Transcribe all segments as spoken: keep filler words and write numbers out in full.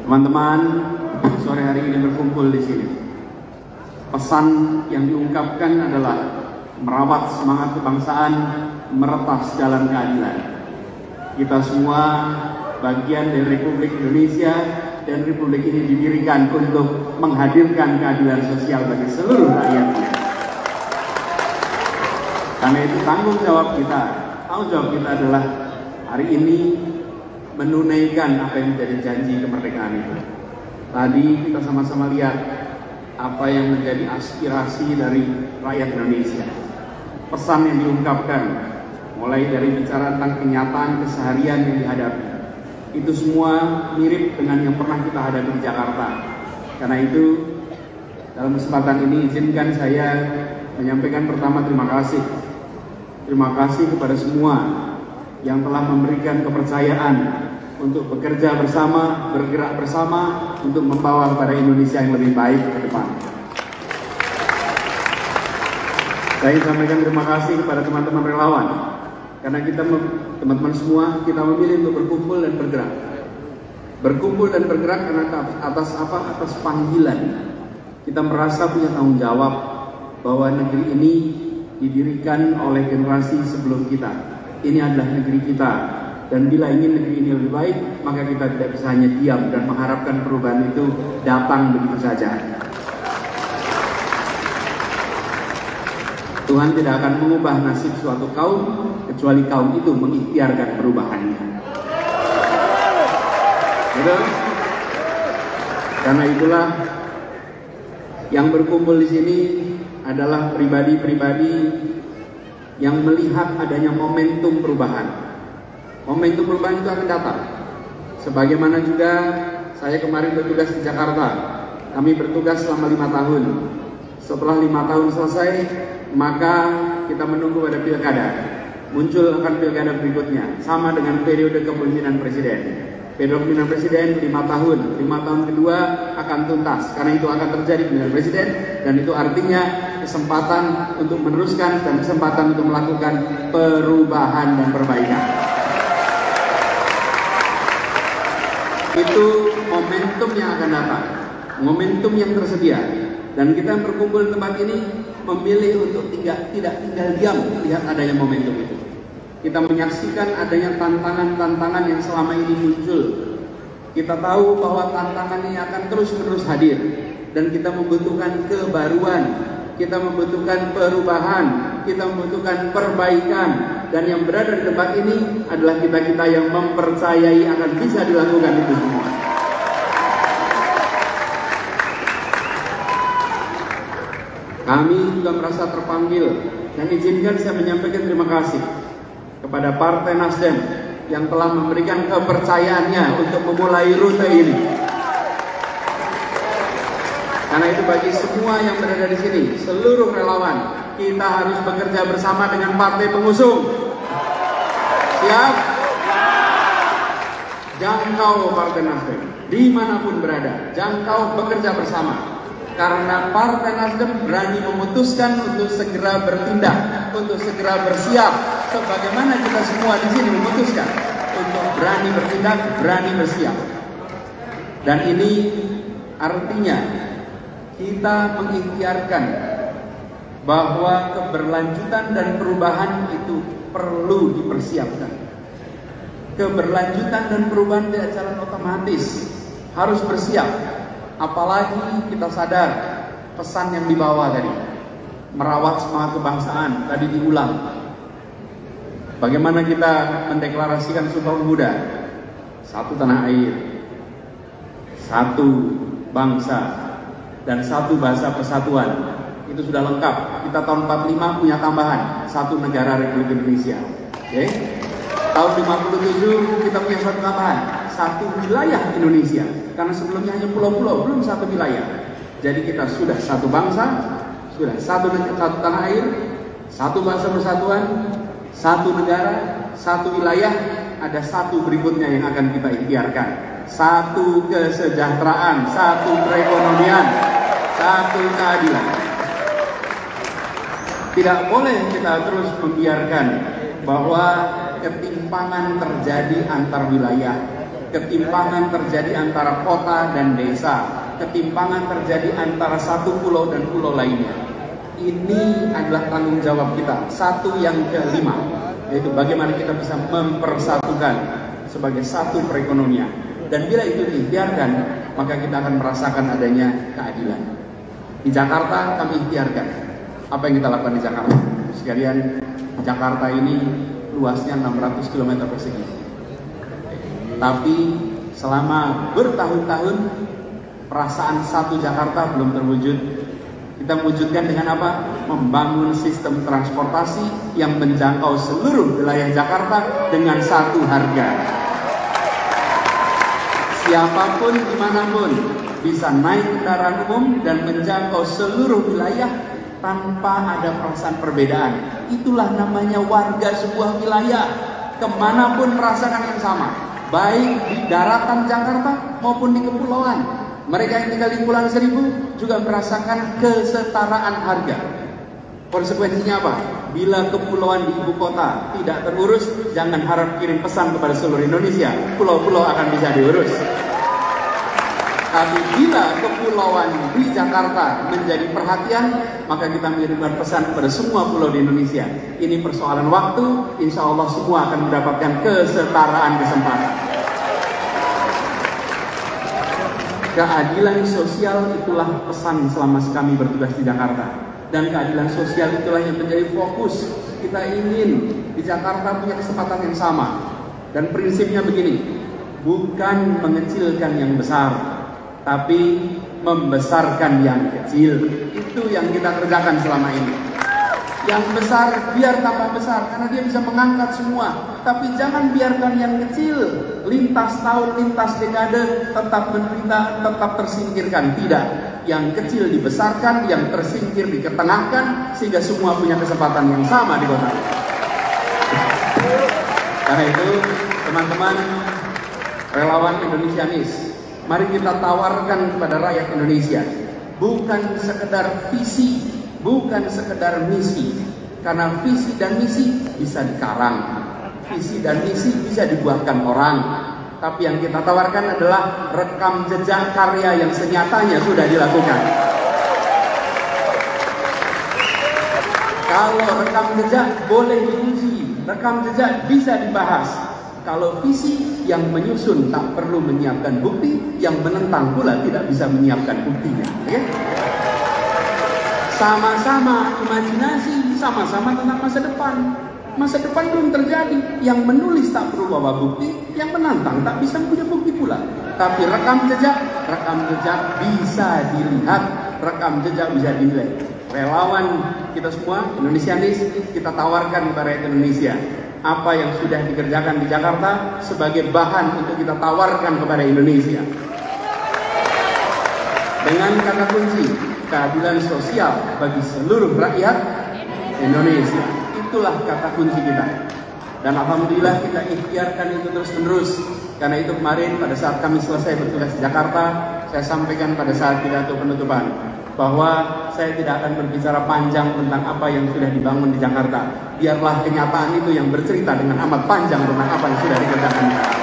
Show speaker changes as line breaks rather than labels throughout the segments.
Teman-teman, sore hari ini berkumpul di sini. Pesan yang diungkapkan adalah merawat semangat kebangsaan, meretas jalan keadilan. Kita semua bagian dari Republik Indonesia, dan Republik ini didirikan untuk menghadirkan keadilan sosial bagi seluruh rakyatnya. Karena itu tanggung jawab kita, tanggung jawab kita adalah hari ini menunaikan apa yang menjadi janji kemerdekaan itu. Tadi kita sama-sama lihat apa yang menjadi aspirasi dari rakyat Indonesia. Pesan yang diungkapkan, mulai dari bicara tentang kenyataan keseharian yang dihadapi, itu semua mirip dengan yang pernah kita hadapi di Jakarta. Karena itu, dalam kesempatan ini izinkan saya menyampaikan pertama terima kasih. Terima kasih kepada semua yang telah memberikan kepercayaan untuk bekerja bersama, bergerak bersama untuk membawa kepada Indonesia yang lebih baik ke depan. Saya sampaikan terima kasih kepada teman-teman relawan, karena kita, teman-teman semua, kita memilih untuk berkumpul dan bergerak. Berkumpul dan bergerak karena atas apa? Atas panggilan. Kita merasa punya tanggung jawab bahwa negeri ini didirikan oleh generasi sebelum kita. Ini adalah negeri kita. Dan bila ingin negeri ini lebih baik, maka kita tidak bisa hanya diam dan mengharapkan perubahan itu datang begitu saja. Tuhan tidak akan mengubah nasib suatu kaum kecuali kaum itu mengikhtiarkan perubahannya. Betul? Karena itulah yang berkumpul di sini adalah pribadi-pribadi yang melihat adanya momentum perubahan. Momentum perubahan itu akan datang. Sebagaimana juga saya kemarin bertugas di Jakarta. Kami bertugas selama lima tahun. Setelah lima tahun selesai, maka kita menunggu pada pilkada. Muncul akan pilkada berikutnya, sama dengan periode kepemimpinan presiden. Periode kepemimpinan presiden lima tahun. Lima tahun kedua akan tuntas, karena itu akan terjadi pemilihan presiden, dan itu artinya kesempatan untuk meneruskan dan kesempatan untuk melakukan perubahan dan perbaikan. Itu momentum yang akan datang, momentum yang tersedia, dan kita yang berkumpul di tempat ini memilih untuk tidak, tidak tinggal diam melihat adanya momentum itu. Kita menyaksikan adanya tantangan-tantangan yang selama ini muncul. Kita tahu bahwa tantangan ini akan terus-menerus hadir, dan kita membutuhkan kebaruan, kita membutuhkan perubahan, kita membutuhkan perbaikan. Dan yang berada di tempat ini adalah kita-kita yang mempercayai akan bisa dilakukan itu semua. Kami juga merasa terpanggil, dan izinkan saya menyampaikan terima kasih kepada Partai Nasdem yang telah memberikan kepercayaannya untuk memulai rute ini. Karena itu bagi semua yang berada di sini, seluruh relawan, kita harus bekerja bersama dengan partai pengusung. Siap? Jangkau Partai Nasdem dimanapun berada, jangkau bekerja bersama. Karena Partai Nasdem berani memutuskan untuk segera bertindak, untuk segera bersiap, sebagaimana kita semua di sini memutuskan untuk berani bertindak, berani bersiap. Dan ini artinya kita mengikhtiarkan bahwa keberlanjutan dan perubahan itu perlu dipersiapkan. Keberlanjutan dan perubahan tidak jalan otomatis, harus bersiap. Apalagi kita sadar pesan yang dibawa tadi, merawat semangat kebangsaan, tadi diulang. Bagaimana kita mendeklarasikan Sumpah Pemuda? Satu tanah air, satu bangsa, dan satu bahasa persatuan. Itu sudah lengkap. Kita tahun empat puluh lima punya tambahan, satu negara Republik Indonesia. Oke? Okay? Tahun lima puluh tujuh kita punya satu tambahan, satu wilayah Indonesia. Karena sebelumnya hanya pulau-pulau, belum satu wilayah. Jadi kita sudah satu bangsa, sudah satu, satu tanah air, satu bahasa persatuan, satu negara, satu wilayah. Ada satu berikutnya yang akan kita ikhtiarkan. Satu kesejahteraan, satu perekonomian, satu keadilan. Tidak boleh kita terus membiarkan bahwa ketimpangan terjadi antar wilayah. ketimpangan terjadi antara kota dan desa, ketimpangan terjadi antara satu pulau dan pulau lainnya. Ini adalah tanggung jawab kita. Satu yang kelima, yaitu bagaimana kita bisa mempersatukan sebagai satu perekonomian. Dan bila itu diikhtiarkan, maka kita akan merasakan adanya keadilan. Di Jakarta kami ikhtiarkan. Apa yang kita lakukan di Jakarta? Sekalian, Jakarta ini luasnya enam ratus kilometer persegi. Tapi selama bertahun-tahun perasaan satu Jakarta belum terwujud. Kita wujudkan dengan apa? Membangun sistem transportasi yang menjangkau seluruh wilayah Jakarta dengan satu harga. Siapapun dimanapun bisa naik kendaraan umum dan menjangkau seluruh wilayah tanpa ada perasaan perbedaan. Itulah namanya warga sebuah wilayah. Kemanapun merasakan yang sama, baik di daratan Jakarta maupun di kepulauan. Mereka yang tinggal di Kepulauan Seribu juga merasakan kesetaraan harga. Konsekuensinya apa? Bila kepulauan di ibu kota tidak terurus, jangan harap kirim pesan kepada seluruh Indonesia. Pulau-pulau akan bisa diurus. Tapi bila kepulauan di Jakarta menjadi perhatian, maka kita mengirimkan pesan kepada semua pulau di Indonesia. Ini persoalan waktu, insya Allah semua akan mendapatkan kesetaraan kesempatan. Keadilan sosial itulah pesan selama kami bertugas di Jakarta. Dan keadilan sosial itulah yang menjadi fokus. Kita ingin di Jakarta punya kesempatan yang sama. Dan prinsipnya begini, bukan mengecilkan yang besar, tapi membesarkan yang kecil. Itu yang kita kerjakan selama ini. Yang besar biar tambah besar, karena dia bisa mengangkat semua. Tapi jangan biarkan yang kecil lintas tahun, lintas dekade tetap menderita, tetap tersingkirkan. Tidak, yang kecil dibesarkan, yang tersingkir diketengahkan, sehingga semua punya kesempatan yang sama di kota. Karena itu, teman-teman relawan Indonesianis, mari kita tawarkan kepada rakyat Indonesia, bukan sekedar visi, bukan sekedar misi. Karena visi dan misi bisa dikarang, visi dan misi bisa dibuatkan orang. Tapi yang kita tawarkan adalah rekam jejak karya yang senyatanya sudah dilakukan. Kalau rekam jejak boleh diuji, rekam jejak bisa dibahas. Kalau visi yang menyusun tak perlu menyiapkan bukti, yang menentang pula tidak bisa menyiapkan buktinya. Ya? Sama-sama imajinasi, sama-sama tentang masa depan. Masa depan belum terjadi. Yang menulis tak perlu bawa bukti, yang menantang tak bisa punya bukti pula. Tapi rekam jejak, rekam jejak bisa dilihat, rekam jejak bisa dinilai. Relawan kita semua, Indonesianis, kita tawarkan kepada rakyat Indonesia apa yang sudah dikerjakan di Jakarta sebagai bahan untuk kita tawarkan kepada Indonesia. Dengan kata kunci, keadilan sosial bagi seluruh rakyat Indonesia. Itulah kata kunci kita. Dan alhamdulillah kita ikhtiarkan itu terus-menerus. Karena itu kemarin pada saat kami selesai bertugas di Jakarta, saya sampaikan pada saat pidato penutupan bahwa saya tidak akan berbicara panjang tentang apa yang sudah dibangun di Jakarta. Biarlah kenyataan itu yang bercerita dengan amat panjang tentang apa yang sudah dikerjakan di Jakarta.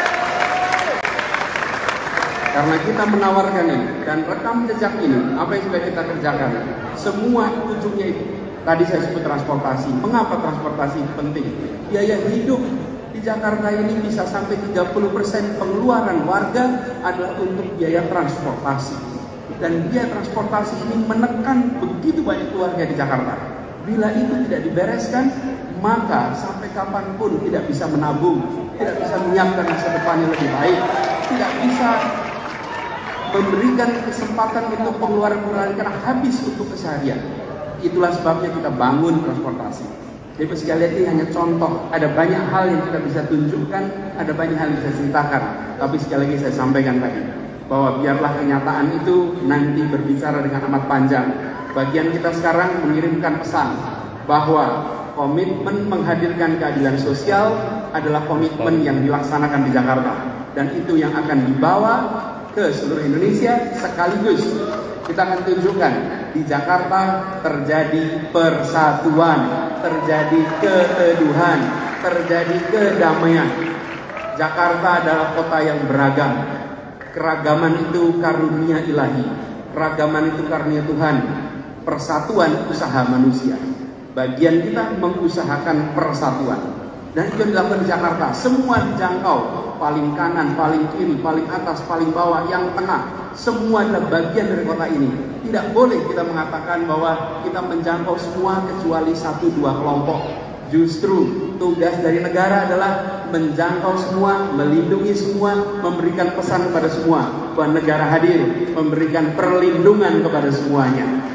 Karena kita menawarkan ini dan rekam jejak ini, apa yang sudah kita kerjakan, semua ujungnya itu. Tadi saya sebut transportasi. Mengapa transportasi penting? Biaya hidup di Jakarta ini bisa sampai tiga puluh persen pengeluaran warga adalah untuk biaya transportasi. Dan biaya transportasi ini menekan begitu banyak keluarga di Jakarta. Bila itu tidak dibereskan, maka sampai kapanpun tidak bisa menabung, tidak bisa menyiapkan masa depan yang lebih baik, tidak bisa memberikan kesempatan untuk pengeluaran-pengeluaran karena habis untuk keseharian. Itulah sebabnya kita bangun transportasi. Jadi sekalian ini hanya contoh, ada banyak hal yang kita bisa tunjukkan, ada banyak hal yang bisa ceritakan. Tapi sekali lagi saya sampaikan tadi, bahwa biarlah kenyataan itu nanti berbicara dengan amat panjang. Bagian kita sekarang mengirimkan pesan bahwa komitmen menghadirkan keadilan sosial adalah komitmen yang dilaksanakan di Jakarta. Dan itu yang akan dibawa ke seluruh Indonesia sekaligus. Kita akan tunjukkan di Jakarta terjadi persatuan, terjadi keteduhan, terjadi kedamaian. Jakarta adalah kota yang beragam. Keragaman itu karunia ilahi, keragaman itu karunia Tuhan, persatuan usaha manusia. Bagian kita mengusahakan persatuan. Dan itu yang dilakukan di Jakarta, semua dijangkau, paling kanan, paling kiri, paling atas, paling bawah, yang tengah, semua adalah bagian dari kota ini. Tidak boleh kita mengatakan bahwa kita menjangkau semua kecuali satu dua kelompok. Justru tugas dari negara adalah menjangkau semua, melindungi semua, memberikan pesan kepada semua bahwa negara hadir, memberikan perlindungan kepada semuanya.